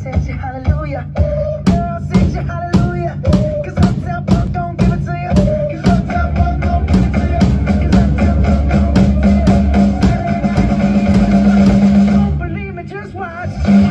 sings you hallelujah. Girl sings you hallelujah. 'Cause Uptown Funk gon' give it to you. 'Cause Uptown Funk gon' give it to you. 'Cause Uptown Funk gon' give it to you. Don't believe me, just watch.